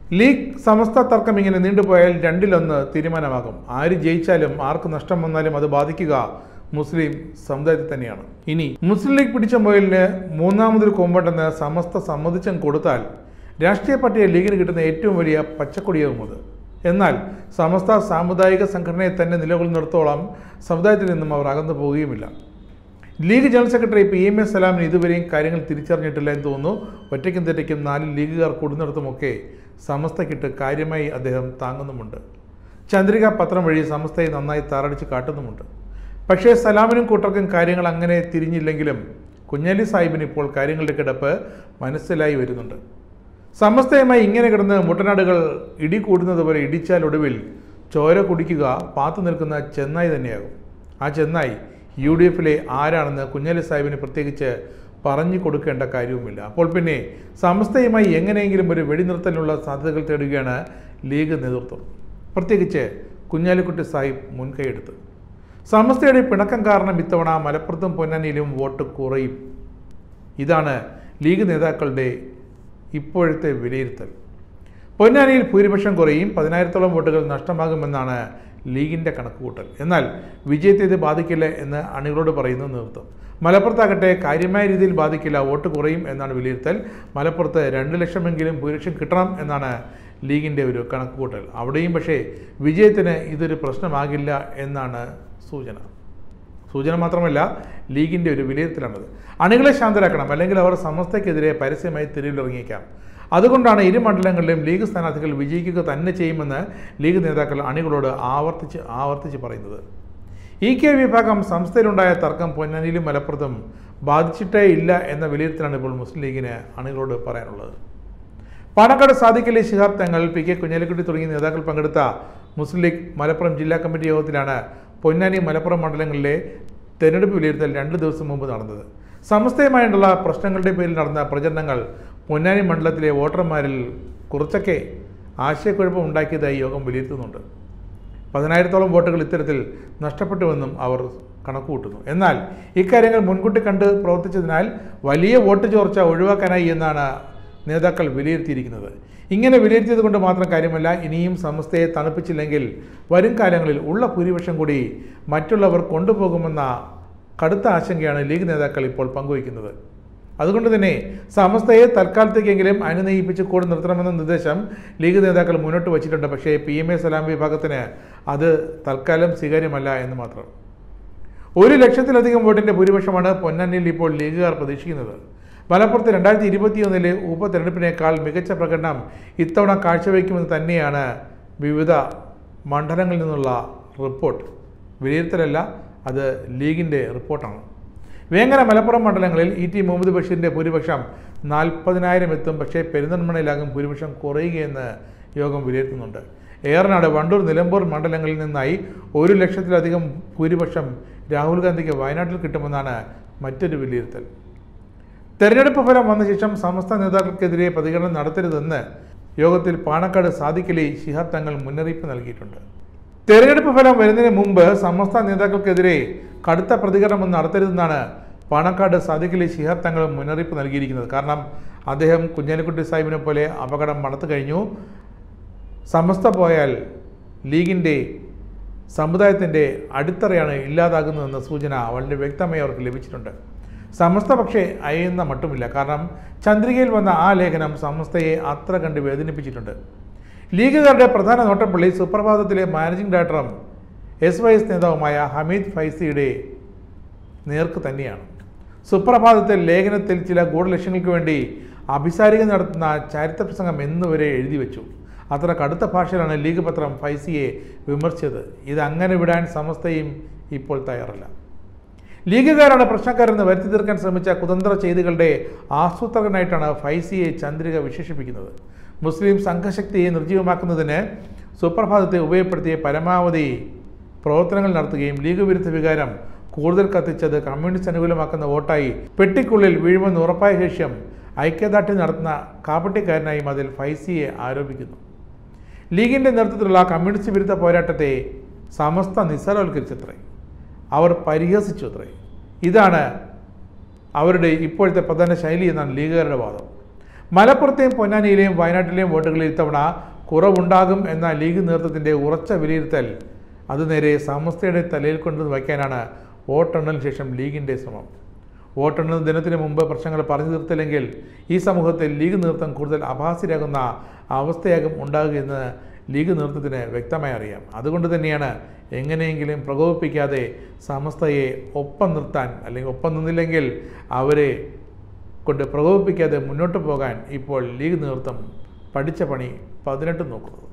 League സമസ്ത തർക്കം ഇങ്ങനെ നീണ്ടുപോയാൽ രണ്ടിലൊന്ന് തീരുമാനമാകും. ആര് ജയിച്ചാലും ആർക്ക് നഷ്ടം വന്നാലും അത് ബാധിക്കുക മുസ്ലിം സമുദായത്തിൽ തന്നെയാണ്. ഇനി മുസ്ലിം ലീഗ് പിടിച്ച മുയലിന് മൂന്നാമതൊരു കൊമ്പുണ്ടെന്ന് സമസ്ത സമ്മതിച്ചും കൊടുത്താൽ രാഷ്ട്രീയ പാർട്ടിയെ ലീഗിന് കിട്ടുന്ന ഏറ്റവും വലിയ പച്ചക്കൊടിയാകും അത്. എന്നാൽ സമസ്ത സാമുദായിക സംഘടനയെ തന്നെ നിലകൊള്ളുന്നിടത്തോളം സമുദായത്തിൽ നിന്നും അവർ അകന്നു പോവുകയുമില്ല. League general secretary PM A സലാമിന് ഇതുവരെയും കാര്യങ്ങൾ തിരിച്ചറിഞ്ഞിട്ടില്ല എന്ന് തോന്നുന്നു. ഒറ്റയ്ക്കും തെറ്റയ്ക്കും 4 ലീഗുകാർ കൂടുന്നിടത്തുമൊക്കെ സമസ്തയ്ക്കിട്ട് കാര്യമായി അദ്ദേഹം താങ്ങുന്നുമുണ്ട്. ചന്ദ്രിക പത്രം വഴി സമസ്തയെ നന്നായി താറടിച്ച് കാട്ടുന്നുമുണ്ട്. പക്ഷേ സലാമിനും കൂട്ടർക്കും കാര്യങ്ങൾ അങ്ങനെ തിരിഞ്ഞില്ലെങ്കിലും കുഞ്ഞാലി സാഹിബിന് ഇപ്പോൾ കാര്യങ്ങളുടെ കിടപ്പ് മനസ്സിലായി വരുന്നുണ്ട്. സമസ്തയുമായി ഇങ്ങനെ കിടന്ന് മുട്ടനാടുകൾ ഇടി കൂടുന്നത് പോലെ ഇടിച്ചാൽ ഒടുവിൽ ചോര കുടിക്കുക പാത്തു നിൽക്കുന്ന ചെന്നായി തന്നെയാകും. ആ ചെന്നായി UDFിലെ ആരാണെന്ന് കുഞ്ഞാലി സാഹിബിന് പ്രത്യേകിച്ച് പറഞ്ഞു കൊടുക്കേണ്ട കാര്യവുമില്ല. അപ്പോൾ പിന്നെ സമസ്തയുമായി എങ്ങനെയെങ്കിലും ഒരു വെടിനിർത്തലിനുള്ള സാധ്യതകൾ തേടുകയാണ് ലീഗ് നേതൃത്വം. പ്രത്യേകിച്ച് കുഞ്ഞാലിക്കുട്ടി സാഹിബ് മുൻകൈയെടുത്ത്. സമസ്തയുടെ പിണക്കം കാരണം ഇത്തവണ മലപ്പുറത്തും പൊന്നാനിയിലും വോട്ട് കുറയും. ഇതാണ് ലീഗ് നേതാക്കളുടെ ഇപ്പോഴത്തെ വിലയിരുത്തൽ. പൊന്നാനിയിൽ ഭൂരിപക്ഷം കുറയും, 10,000-ഓളം വോട്ടുകൾ നഷ്ടമാകുമെന്നാണ് ലീഗിൻ്റെ കണക്കുകൂട്ടൽ. എന്നാൽ വിജയത്തെ ഇത് ബാധിക്കില്ല എന്ന് അണികളോട് പറയുന്നു നേതൃത്വം. മലപ്പുറത്താകട്ടെ കാര്യമായ രീതിയിൽ ബാധിക്കില്ല, വോട്ട് കുറയും എന്നാണ് വിലയിരുത്തൽ. മലപ്പുറത്ത് 2 ലക്ഷമെങ്കിലും ഭൂരിപക്ഷം കിട്ടണം എന്നാണ് ലീഗിൻ്റെ ഒരു കണക്കുകൂട്ടൽ. അവിടെയും പക്ഷേ വിജയത്തിന് ഇതൊരു പ്രശ്നമാകില്ല എന്നാണ് സൂചന മാത്രമല്ല ലീഗിൻ്റെ ഒരു വിലയിരുത്തലാണത്. അണികളെ ശാന്തരാക്കണം, അല്ലെങ്കിൽ അവർ സമസ്തയ്ക്കെതിരെ പരസ്യമായി തെരുവിലിറങ്ങിയേക്കാം. അതുകൊണ്ടാണ് ഇരു മണ്ഡലങ്ങളിലും ലീഗ് സ്ഥാനാർത്ഥികൾ വിജയിക്കുക തന്നെ ചെയ്യുമെന്ന് ലീഗ് നേതാക്കൾ അണികളോട് ആവർത്തിച്ച് പറയുന്നത്. EK വിഭാഗം സംസ്ഥയിലുണ്ടായ തർക്കം പൊന്നാനിയിലും മലപ്പുറത്തും ബാധിച്ചിട്ടേ ഇല്ല എന്ന വിലയിരുത്തലാണ് ഇപ്പോൾ മുസ്ലിം ലീഗിന് അണികളോട് പറയാനുള്ളത്. പാണക്കാട് സാദിഖ് അലി ശിഹാബ് തങ്ങൾ, PK കുഞ്ഞാലിക്കുട്ടി തുടങ്ങിയ നേതാക്കൾ പങ്കെടുത്ത മുസ്ലിം ലീഗ് മലപ്പുറം ജില്ലാ കമ്മിറ്റി യോഗത്തിലാണ് പൊന്നാനി മലപ്പുറം മണ്ഡലങ്ങളിലെ തെരഞ്ഞെടുപ്പ് വിലയിരുത്തൽ 2 ദിവസം മുമ്പ് നടന്നത്. സമസ്തയുമായുള്ള പ്രശ്നങ്ങളുടെ പേരിൽ നടന്ന പ്രചരണങ്ങൾ പൊന്നാനി മണ്ഡലത്തിലെ വോട്ടർമാരിൽ കുറച്ചൊക്കെ ആശയക്കുഴപ്പം ഉണ്ടാക്കിയതായി യോഗം വിലയിരുത്തുന്നുണ്ട്. 10,000-ഓളം വോട്ടുകൾ ഇത്തരത്തിൽ നഷ്ടപ്പെട്ടുവെന്നും അവർ കണക്കുകൂട്ടുന്നു. എന്നാൽ ഇക്കാര്യങ്ങൾ മുൻകൂട്ടി കണ്ട് പ്രവർത്തിച്ചതിനാൽ വലിയ വോട്ട് ചോർച്ച ഒഴിവാക്കാനായി എന്നാണ് നേതാക്കൾ വിലയിരുത്തിയിരിക്കുന്നത്. ഇങ്ങനെ വിലയിരുത്തിയത് കൊണ്ട് മാത്രം കാര്യമല്ല, ഇനിയും സമസ്തയെ തണുപ്പിച്ചില്ലെങ്കിൽ വരും കാലങ്ങളിൽ ഉള്ള ഭൂരിപക്ഷം കൂടി മറ്റുള്ളവർ കൊണ്ടുപോകുമെന്ന കടുത്ത ആശങ്കയാണ് ലീഗ് നേതാക്കൾ ഇപ്പോൾ പങ്കുവയ്ക്കുന്നത്. അതുകൊണ്ട് തന്നെ സമസ്തയെ തൽക്കാലത്തേക്കെങ്കിലും അനുനയിപ്പിച്ച് കൂടെ നിർത്തണമെന്ന നിർദ്ദേശം ലീഗ് നേതാക്കൾ മുന്നോട്ട് വച്ചിട്ടുണ്ട്. പക്ഷേ PM A സലാം വിഭാഗത്തിന് അത് തൽക്കാലം സ്വീകാര്യമല്ല എന്ന് മാത്രം. 1 ലക്ഷത്തിലധികം വോട്ടിൻ്റെ ഭൂരിപക്ഷമാണ് പൊന്നാനിയിൽ ഇപ്പോൾ ലീഗുകാർ പ്രതീക്ഷിക്കുന്നത്. മലപ്പുറത്ത് 2021 ഉപതെരഞ്ഞെടുപ്പിനേക്കാൾ മികച്ച പ്രകടനം ഇത്തവണ കാഴ്ചവെക്കുമെന്ന് തന്നെയാണ് വിവിധ മണ്ഡലങ്ങളിൽ നിന്നുള്ള റിപ്പോർട്ട്. വിലയിരുത്തലല്ല, അത് ലീഗിൻ്റെ റിപ്പോർട്ടാണ്. വേങ്ങര മലപ്പുറം മണ്ഡലങ്ങളിൽ ET മുഹമ്മദ് ബഷീറിൻ്റെ ഭൂരിപക്ഷം 40,000 എത്തും. പക്ഷേ പെരിന്തൽമണ്ണയിലാകും ഭൂരിപക്ഷം കുറയുകയെന്ന് യോഗം വിലയിരുത്തുന്നുണ്ട്. ഏറനാട്, വണ്ടൂർ, നിലമ്പൂർ മണ്ഡലങ്ങളിൽ നിന്നായി 1 ലക്ഷത്തിലധികം ഭൂരിപക്ഷം രാഹുൽ ഗാന്ധിക്ക് വയനാട്ടിൽ കിട്ടുമെന്നാണ് മറ്റൊരു വിലയിരുത്തൽ. തെരഞ്ഞെടുപ്പ് ഫലം വന്ന ശേഷം സമസ്ത നേതാക്കൾക്കെതിരെ പ്രതികരണം നടത്തരുതെന്ന് യോഗത്തിൽ പാണക്കാട് സാദിഖ് അലി ശിഹാബ് തങ്ങൾ മുന്നറിയിപ്പ് നൽകിയിട്ടുണ്ട്. തെരഞ്ഞെടുപ്പ് ഫലം വരുന്നതിന് മുമ്പ് സമസ്ത നേതാക്കൾക്കെതിരെ കടുത്ത പ്രതികരണമൊന്നും നടത്തരുതെന്നാണ് പാണക്കാട് സാദിഖ് അലി ശിഹാബ് തങ്ങൾ മുന്നറിയിപ്പ് നൽകിയിരിക്കുന്നത്. കാരണം അദ്ദേഹം കുഞ്ഞാലിക്കുട്ടി സാഹിബിനെ പോലെ അപകടം മണത്തു കഴിഞ്ഞു. സമസ്ത പോയാൽ ലീഗിൻ്റെ സമുദായത്തിൻ്റെ അടിത്തറയാണ് ഇല്ലാതാകുന്നതെന്ന സൂചന വളരെ വ്യക്തമായി അവർക്ക് ലഭിച്ചിട്ടുണ്ട്. സമസ്ത പക്ഷേ അയയുന്ന മട്ടുമില്ല. കാരണം ചന്ദ്രികയിൽ വന്ന ആ ലേഖനം സമസ്തയെ അത്ര കണ്ട് വേദനിപ്പിച്ചിട്ടുണ്ട്. ലീഗുകാരുടെ പ്രധാന നോട്ടപ്പള്ളി സുപ്രഭാതത്തിലെ മാനേജിംഗ് ഡയറക്ടറും SYS നേതാവുമായ ഹമീദ് ഫൈസിയുടെ നേർക്ക് തന്നെയാണ്. സുപ്രഭാതത്തിൽ ലേഖനത്തിൽ ചില ഗൂഢലക്ഷ്യങ്ങൾക്ക് വേണ്ടി അഭിസാരിക നടത്തുന്ന ചരിത്ര പ്രസംഗം എന്നുവരെ എഴുതി വെച്ചു. അത്ര കടുത്ത ഭാഷയിലാണ് ലീഗ് പത്രം ഫൈസിയെ വിമർശിച്ചത്. ഇതങ്ങനെ വിടാൻ സമസ്തയും ഇപ്പോൾ തയ്യാറല്ല. ലീഗുകാരാണ് പ്രശ്നക്കാരെന്ന് വരുത്തി തീർക്കാൻ ശ്രമിച്ച കുതന്ത്ര ചെയ്തികളുടെ ആസൂത്രകനായിട്ടാണ് ഫൈസിയെ ചന്ദ്രിക വിശേഷിപ്പിക്കുന്നത്. മുസ്ലിം സംഘശക്തിയെ നിർജ്ജീവമാക്കുന്നതിന് സുപ്രഭാതത്തെ ഉപയോഗപ്പെടുത്തിയ പരമാവധി പ്രവർത്തനങ്ങൾ നടത്തുകയും ലീഗ് വിരുദ്ധ വികാരം കൂടുതൽ കത്തിച്ചത് കമ്മ്യൂണിസ്റ്റ് അനുകൂലമാക്കുന്ന വോട്ടായി പെട്ടിക്കുള്ളിൽ വീഴുമെന്ന് ഉറപ്പായ ശേഷം ഐക്യദാർഢ്യം നടത്തുന്ന കാപ്പട്ടിക്കാരനായും അതിൽ ഫൈസിയെ ആരോപിക്കുന്നു. ലീഗിൻ്റെ നേതൃത്വത്തിലുള്ള കമ്മ്യൂണിസ്റ്റ് വിരുദ്ധ പോരാട്ടത്തെ സമസ്ത നിസ്സാരവൽക്കരിച്ചത്രേ, അവർ പരിഹസിച്ചു അത്രേ. ഇതാണ് അവരുടെ ഇപ്പോഴത്തെ പ്രധാന ശൈലി എന്നാണ് ലീഗുകാരുടെ വാദം. മലപ്പുറത്തെയും പൊന്നാനിയിലെയും വയനാട്ടിലെയും വോട്ടുകളിൽ ഇത്തവണ കുറവുണ്ടാകും എന്ന ലീഗ് നേതൃത്വത്തിൻ്റെ ഉറച്ച വിലയിരുത്തൽ അത് നേരെ സമസ്തയുടെ തലയിൽ കൊണ്ട് വയ്ക്കാനാണ് വോട്ടെണ്ണലിന് ശേഷം ലീഗിൻ്റെ ശ്രമം. വോട്ടെണ്ണൽ ദിനത്തിന് മുമ്പ് പ്രശ്നങ്ങൾ പറഞ്ഞു തീർത്തില്ലെങ്കിൽ ഈ സമൂഹത്തിൽ ലീഗ് നേതൃത്വം കൂടുതൽ അഭാസ്യരാകുന്ന അവസ്ഥയാകും ഉണ്ടാകുകയെന്ന് ലീഗ് നേതൃത്വത്തിന് വ്യക്തമായി അറിയാം. അതുകൊണ്ട് തന്നെയാണ് എങ്ങനെയെങ്കിലും പ്രകോപിപ്പിക്കാതെ സമസ്തയെ ഒപ്പം നിർത്താൻ, അല്ലെങ്കിൽ ഒപ്പം നിന്നില്ലെങ്കിൽ അവരെ കൊണ്ട് പ്രകോപിപ്പിക്കാതെ മുന്നോട്ട് പോകാൻ ഇപ്പോൾ ലീഗ് നേതൃത്വം പഠിച്ച പണി 18 നോക്കുന്നത്.